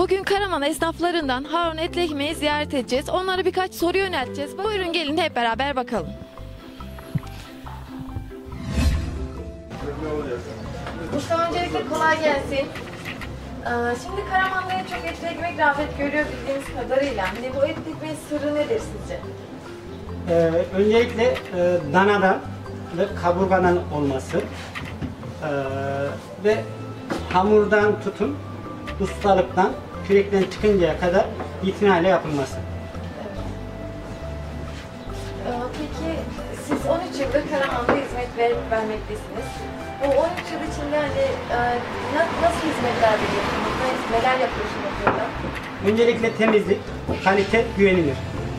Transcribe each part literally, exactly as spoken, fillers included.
Bugün Karaman esnaflarından Harun Etli Ekmeği ziyaret edeceğiz. Onlara birkaç soru yönelteceğiz. Buyurun gelin hep beraber bakalım. Usta öncelikle kolay gelsin. Ee, Şimdi Karaman'da en çok etli ekmek rağbet görüyor bildiğimiz kadarıyla. Hani bu etli ekmeğin sırrı nedir sizce? Ee, öncelikle e, danadan ve kaburgadan olması ee, ve hamurdan tutun ustalıktan kürekten çıkıncaya kadar itinayla yapılması. Ee, Peki siz on üç yıldır Karaman'da hizmet verip vermektesiniz. Bu on üç yıl içinde hani e, na- nasıl hizmetler veriyorsunuz? Ne- Neler yapıyorsunuz burada? Öncelikle temizlik, kalite, güvenilir.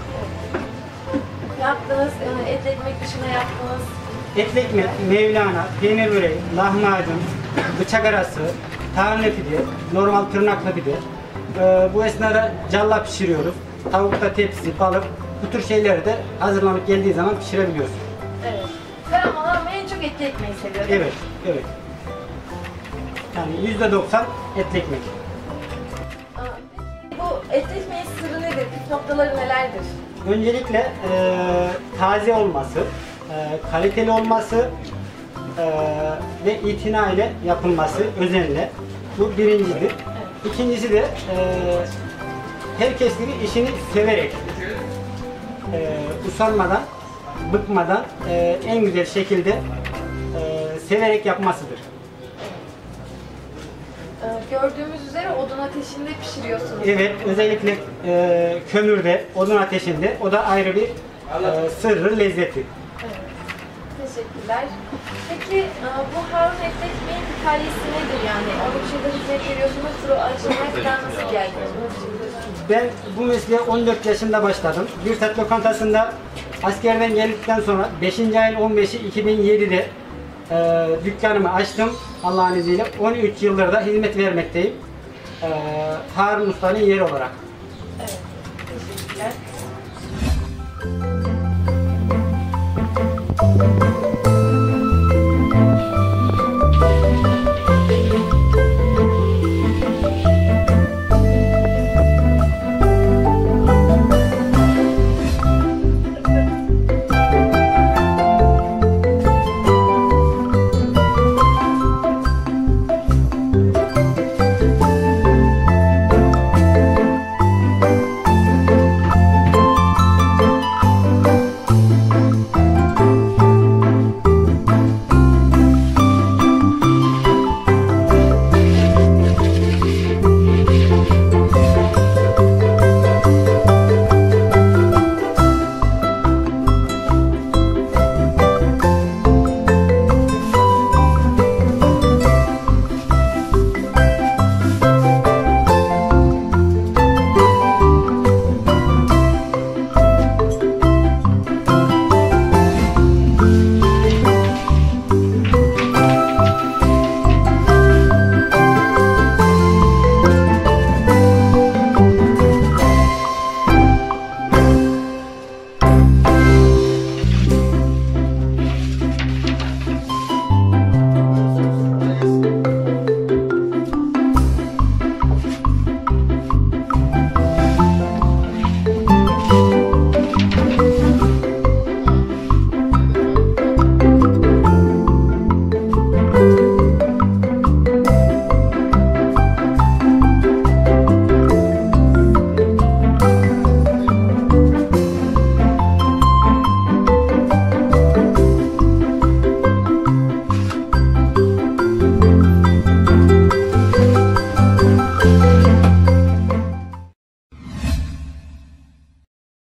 Yaptığınız e, etli ekmek dışında yaptığınız Etli ekmek, mevlana, peynir böreği, lahmacun, bıçak arası, tarhana pide, normal tırnaklı pide. Ee, bu esnada calla pişiriyoruz. Tavukta tepsi, balık, bu tür şeyleri de hazırlanıp geldiği zaman pişirebiliyoruz. evet. Karamanlar ama en çok etli ekmeği seviyor değil mi? Evet, evet. Yani yüzde doksan etli ekmek. Aa, Peki bu etli ekmeğin sırrı nedir? Püf noktaları nelerdir? Öncelikle e, taze olması, e, kaliteli olması e, ve itina ile yapılması özenle. Bu birincidir. İkincisi de e, herkes gibi işini severek, e, usanmadan, bıkmadan e, en güzel şekilde e, severek yapmasıdır. Ee, Gördüğümüz üzere odun ateşinde pişiriyorsunuz. Evet, özellikle e, kömürde, odun ateşinde, o da ayrı bir e, sırrı, lezzeti. Evet. Teşekkürler. Peki e, bu Harun Etli Ekmeğin hikayesi nedir yani? on üç yıldır hizmet veriyorsunuz. Bu aşamaya kadar nasıl geldiniz? Ben bu mesleğe on dört yaşında başladım. Bir tat lokantasında askerden geldikten sonra beşinci ayın on beşi iki bin yedide e, dükkanımı açtım Allah'ın izniyle. on üç yıldır da hizmet vermekteyim. E, Harun Usta'nın yeri olarak.